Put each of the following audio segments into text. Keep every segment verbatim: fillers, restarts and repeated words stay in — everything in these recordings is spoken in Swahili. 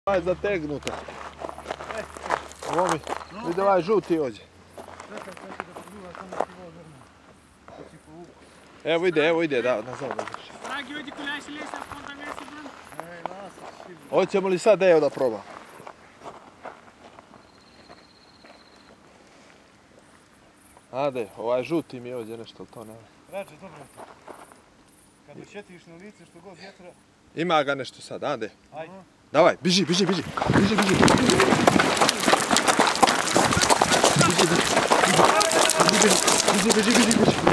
Ovo je zategnuto. Ovo mi, vidi ovaj žuti ovdje. Evo ide, evo ide, da, nazad da završi. Hoćemo li sad evo da probam? Ade, ovaj žuti mi je ovdje nešto, to nema. Rađe, dobro je to. Kad osjetiš na lice što god vjetra... Ima ga nešto sad, ade. Ajde. Davaj, biži, biži, biži. Biži, biži. Biži, biži. Biži, biži, biži, biži.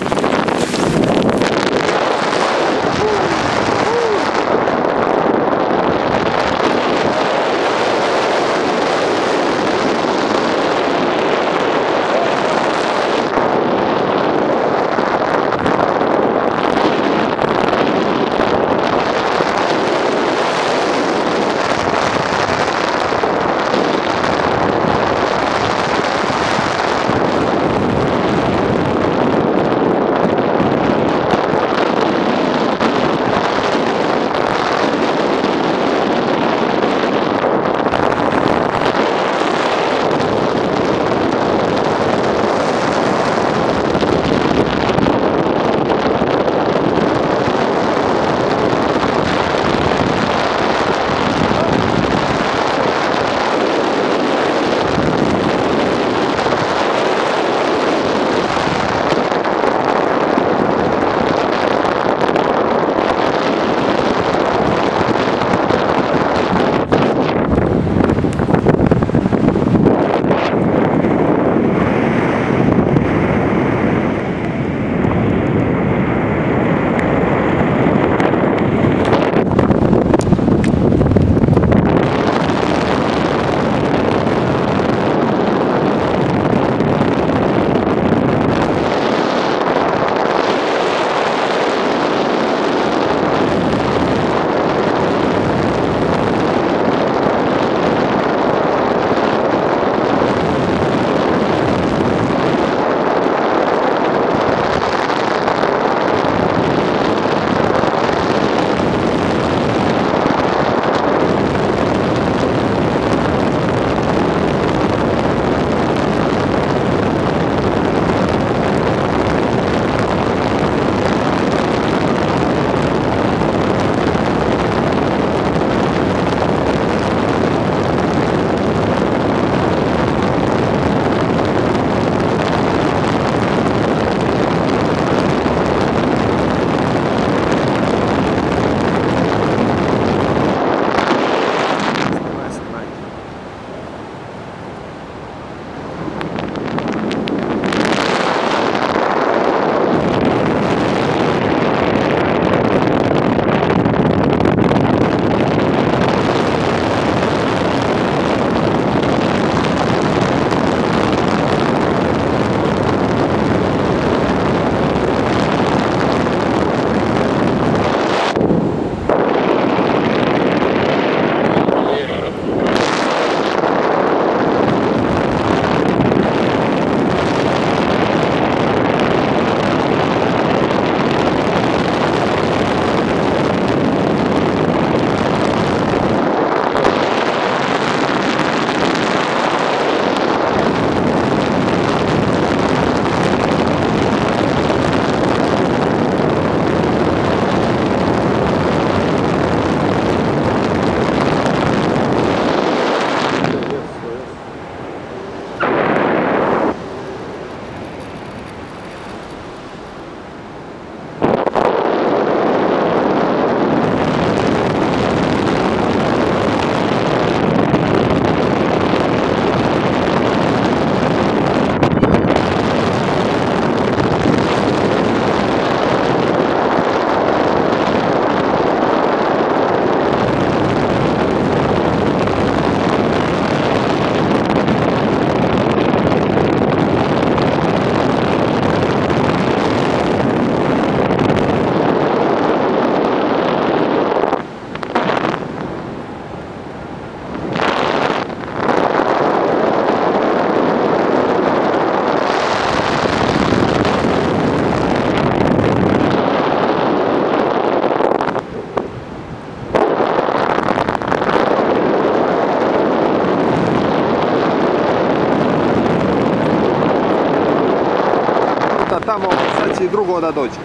znači drugo da dođe.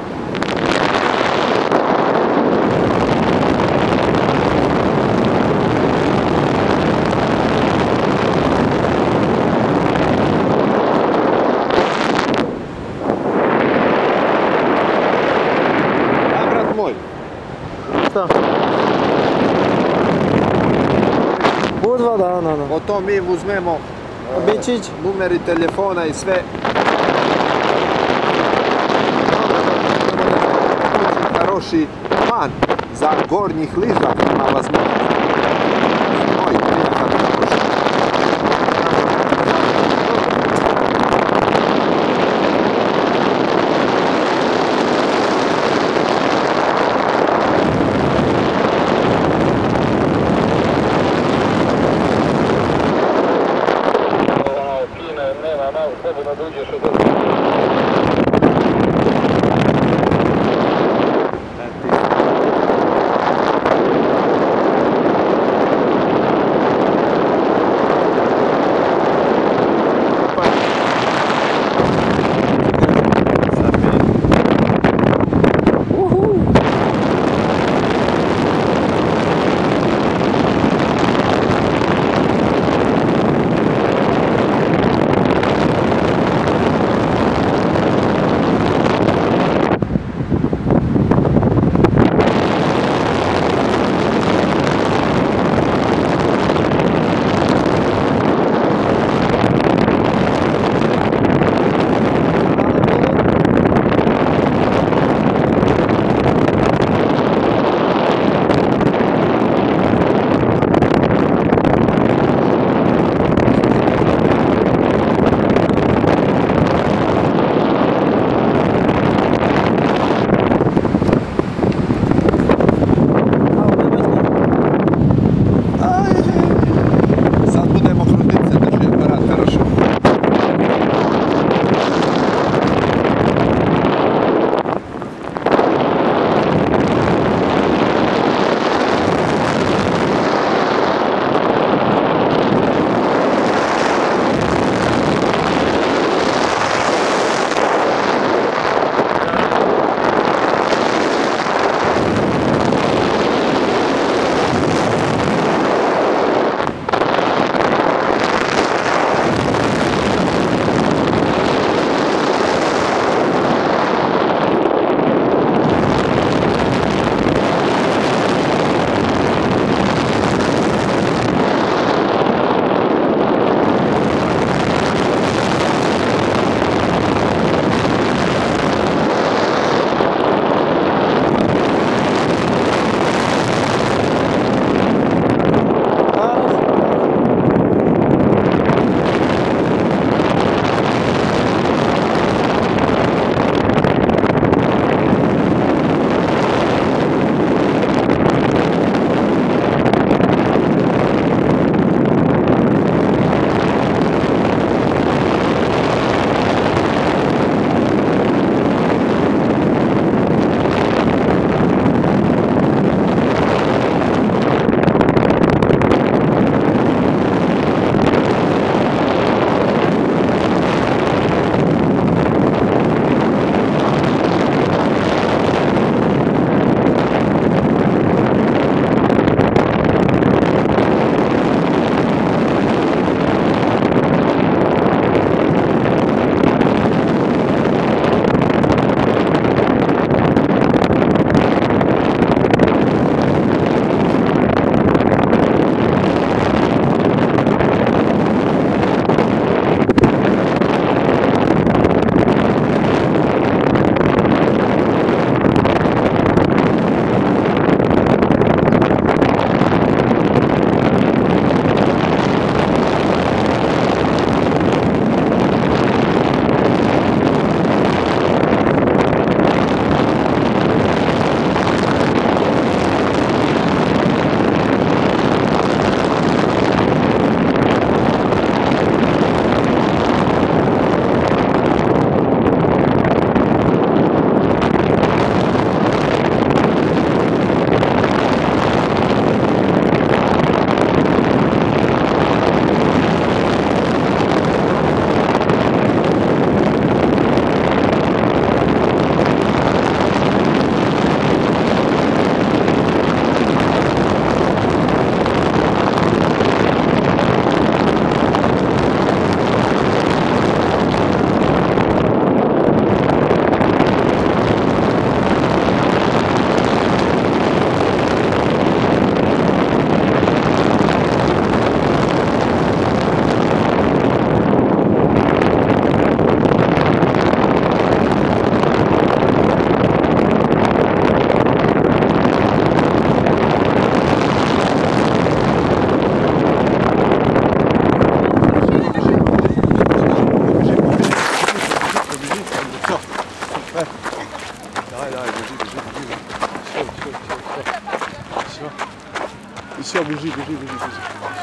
A brat moj, Šta? Budva, da, da, da. potom mi uzmemo e, Bičić? numeri telefona i sve. Хороший план за горних лыжах на возможность. Ой, приехал хороший. Nema malo, slobodno dođeš od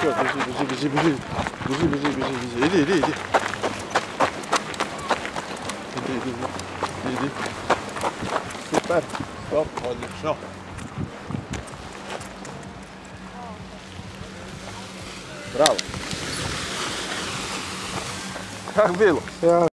все, бежи, бежи, бежи, бежи. Бежи, бежи, бежи, бежи. Иди, иди, иди. Иди, иди, иди, иди. Супер. Стоп, отлично. Браво. Как было? Ja.